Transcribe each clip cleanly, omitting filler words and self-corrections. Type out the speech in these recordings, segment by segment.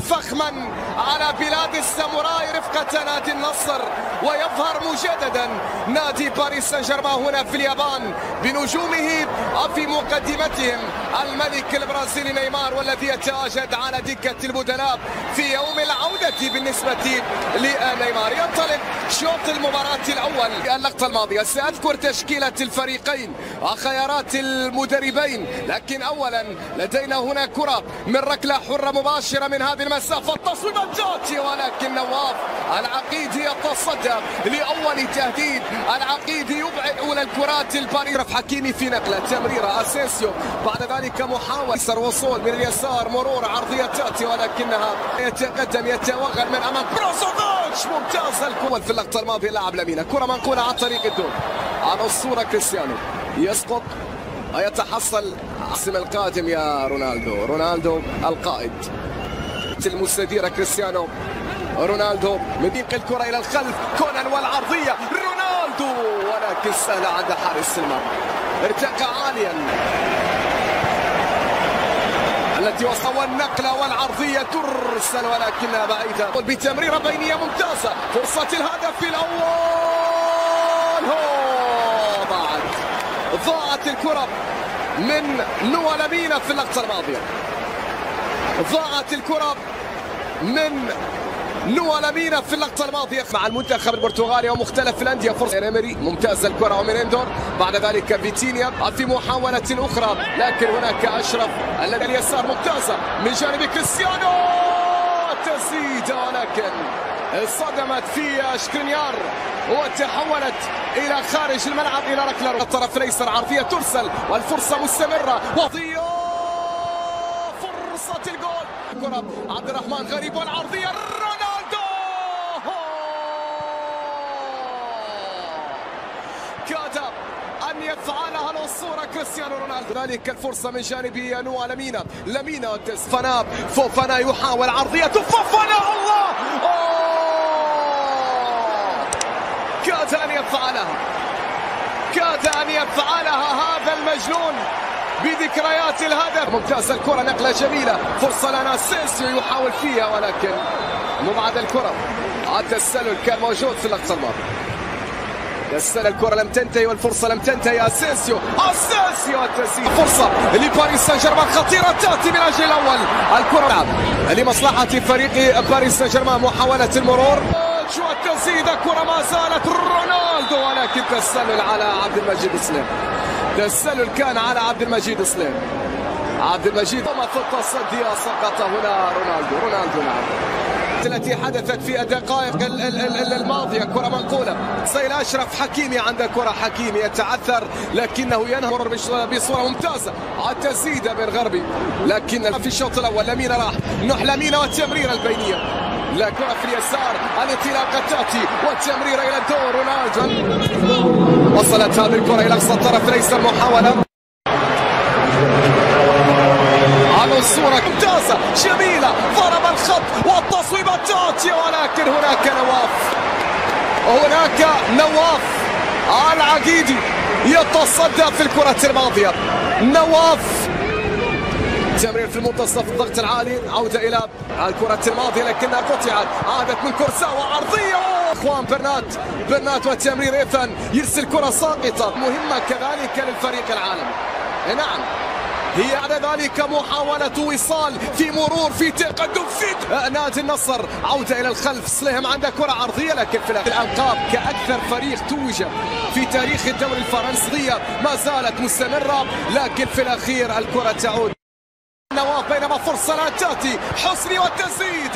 فخما على بلاد الساموراي رفقة نادي النصر، ويظهر مجددا نادي باريس سان جيرمان هنا في اليابان بنجومه في مقدمتهم الملك البرازيلي نيمار، والذي يتواجد على دكة البدلاء في يوم العودة بالنسبة لنيمار. ينطلق شوط المباراة الأول. اللقطة الماضية سأذكر تشكيلة الفريقين وخيارات المدربين، لكن أولا لدينا هنا كرة من ركلة حرة مباشرة من هذه المسافة، التصويبة جاتي، ولكن نواف العقيدي يتصدى لأول تهديد. العقيدي يبعد أولى الكرات الباريس. حكيمي في نقلة تمريرة اسينسيو، بعد ذلك محاولة يسر وصول من اليسار، مرور عرضية تأتي ولكنها يتقدم يتوغل من أمام بروزوفيتش. ممتازة الكرة في اللقطة الماضية لاعب لامينا، كرة منقولة عن طريق الدور على الصورة كريستيانو، يسقط ويتحصل اسم القادم يا رونالدو. رونالدو القائد المستديرة كريستيانو رونالدو مدينق الكرة إلى الخلف، كونان والعرضية رونالدو، ولكن سهلة عند حارس المرمى، ارتقى عاليا التي وصل النقلة والعرضية ترسل ولكنها بعيدة بتمريرة بينية ممتازة. فرصة الهدف الأول، ضاعت الكرة من نوا لامينا في اللقطة الماضية، ضاعت الكرة من نوا لامينا في اللقطة الماضية مع المنتخب البرتغالي ومختلف الأندية. فرصة إيمري ممتازة الكرة ومن إندور، بعد ذلك فيتينيا في محاولة أخرى، لكن هناك أشرف الذي اليسار ممتازة من جانب كريستيانو، تسديدة ولكن صدمت في شكرينيار وتحولت إلى خارج الملعب إلى ركلة الطرف الأيسر، عرضية ترسل والفرصة مستمرة وضياء فرصة الجول. كرة عبد الرحمن غريب والعرضية رونالدو، كاد أن يفعلها الأسطورة كريستيانو رونالدو. ذلك الفرصة من جانب نوا لامينا، لامينا فوفانا يحاول عرضية فوفانا، الله كاد أن يفعلها، كاد أن يفعلها هذا المجنون بذكريات الهدف. ممتازة الكرة، نقلة جميلة، فرصة لنا اسينسيو يحاول فيها ولكن مبعد الكرة. التسلل كان موجود في اللقطة الماضية، تسلل الكرة لم تنتهي والفرصة لم تنتهي. اسينسيو التسديد، فرصة لباريس سان جيرمان خطيرة تأتي من أجل الأول. الكرة لمصلحة فريق باريس سان جيرمان، محاولة المرور والتسديد، الكرة ما زالت رونالدو ولكن تسلل على عبد المجيد سليم، تسلل كان على عبد المجيد سليم. عبد المجيد في التصدي سقط هنا رونالدو نعم، التي حدثت في الدقائق الماضية. كرة منقولة سيل أشرف حكيمي، عند كرة حكيمي يتعثر لكنه ينهر بصورة ممتازة. التسديدة من غربي لكن في الشوط الأول لامينا راح نوح لامينا والتمريرة البينية، لا كرة في اليسار، الانطلاقة تأتي والتمريرة إلى الدور رونالدو. وصلت هذه الكرة إلى أقصى الطرف الأيسر، محاولة على الصورة ممتازة جميلة، ضرب الخط والتصويبة تأتي ولكن هناك نواف العقيدي يتصدى في الكرة الماضية. نواف تمرير في المنتصف، الضغط العالي، عودة إلى الكرة الماضية لكنها قطعت، عادت من كورساوا عرضية، اخوان برنات والتمرير ايثان يرسل كرة ساقطة مهمة كذلك للفريق العالمي. نعم هي بعد ذلك محاولة وصال في مرور في تقدم في نادي النصر، عودة إلى الخلف، سليهم عنده كرة عرضية لكن في الألقاب كأكثر فريق توج في تاريخ الدوري الفرنسي ما زالت مستمرة، لكن في الأخير الكرة تعود نواف، بينما فرصة لا تأتي، حسني والتسديد،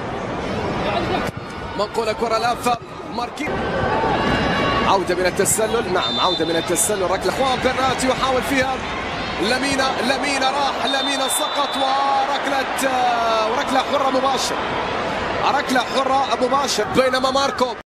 منقولة كرة لافة ماركين، عودة من التسلل، نعم عودة من التسلل، ركلة اخوان برنات يحاول فيها لامينا راح، لامينا سقط وركلة حرة مباشرة، ركلة حرة مباشرة، بينما ماركو